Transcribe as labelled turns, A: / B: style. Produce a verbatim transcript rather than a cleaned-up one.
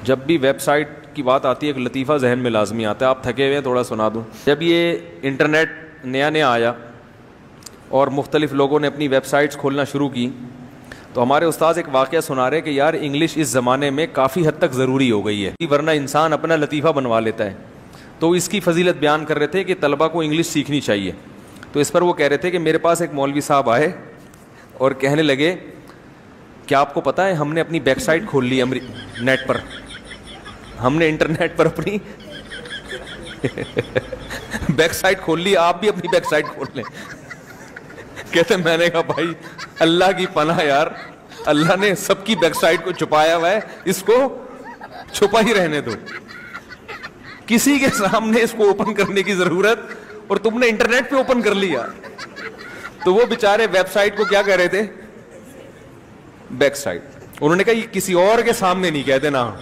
A: جب بھی web site کی بات آتی ہے ایک لطیفہ ذہن میں لازمی آتا ہے, آپ تھکے ہوئے ہیں تھوڑا سنا دوں. جب یہ انٹرنیٹ نیا نیا آیا اور مختلف لوگوں نے اپنی ویب سائٹس کھولنا شروع کی, تو ہمارے استاذ ایک واقعہ سنا رہے کہ یار انگلش اس زمانے میں کافی حد تک ضروری ہو گئی ہے, ورنہ انسان اپنا لطیفہ بنوا لیتا ہے. تو اس کی فضیلت بیان کر رہے تھے کہ طلبہ کو انگلش سیکھنی چاہیے. تو اس پر وہ کہہ رہے تھے کہ میرے پاس ایک مولوی صاحب آئے اور کہنے لگے کیا آپ کو پتہ ہے ہم نے اپنی بیک سائٹ کھول لی نیٹ پر, ہم نے انٹرنیٹ پر اپنی بیک سائٹ کھول لی, آپ بھی اپنی بیک سائٹ کھول لیں. کہتے میں نے کہا بھائی اللہ کی پناہ یار, اللہ نے سب کی بیک سائٹ کو چھپایا ہوا ہے, اس کو چھپا ہی رہنے دو, کسی کے سامنے اس کو اوپن کرنے کی ضرورت, اور تم نے انٹرنیٹ پہ اوپن کر لیا. تو وہ بیچارے ویب سائٹ کو کیا کہہ رہے تھے, بیک سائٹ. انہوں نے کہا یہ کسی اور کے سامنے نہیں کہتے نا.